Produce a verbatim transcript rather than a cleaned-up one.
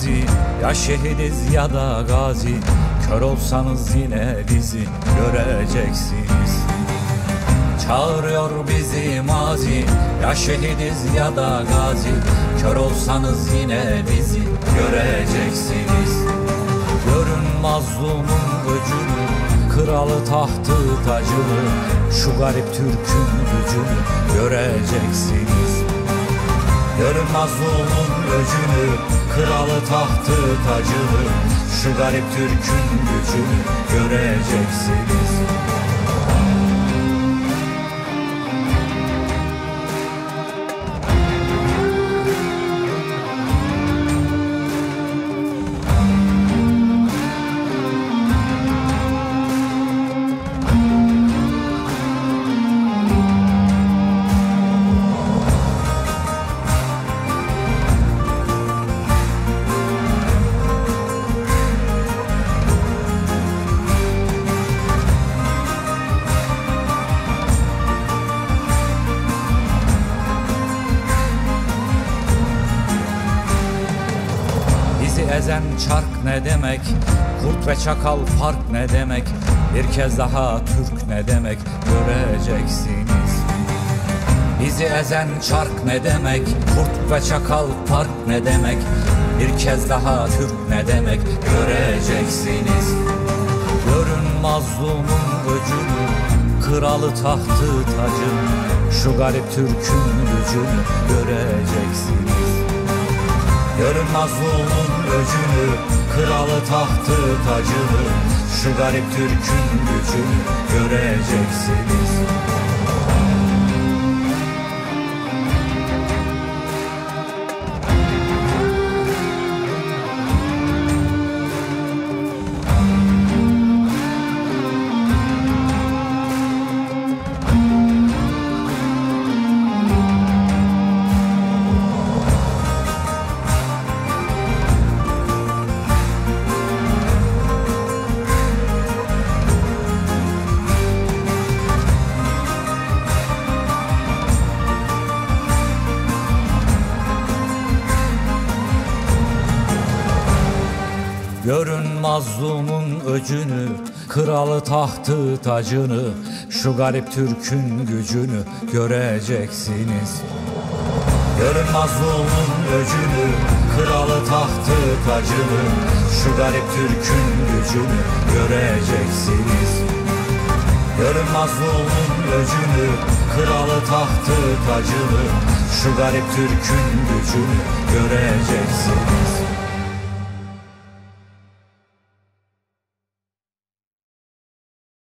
mazi, ya şehidiz ya da gazi. Kör olsanız yine bizi göreceksiniz. Çağırıyor bizi mazi, ya şehidiz ya da gazi. Kör olsanız yine bizi göreceksiniz. Görün mazlumun öcünü, kralı tahtı tacını, şu garip Türk'ün gücünü göreceksiniz. Görün mazlumun öcünü, kralı tahtı tacını, şu garip Türk'ün gücünü göreceksiniz. Ezen çark ne demek, kurt ve çakal fark ne demek, bir kez daha Türk ne demek göreceksiniz. Bizi ezen çark ne demek, kurt ve çakal fark ne demek, bir kez daha Türk ne demek göreceksiniz. Görün mazlumun öcünü, kralı tahtı tacını, şu garip Türk'ün gücünü göreceksiniz. Görün mazlumun öcünü, kralı tahtı tacını, şu garip Türk'ün gücünü göreceksiniz. Görün mazlumun öcünü, kralı tahtı tacını, şu garip Türk'ün gücünü göreceksiniz. Görün mazlumun öcünü, kralı tahtı tacını, şu garip Türk'ün gücünü göreceksiniz. Görün mazlumun öcünü, kralı tahtı tacını, şu garip Türk'ün gücünü göreceksiniz.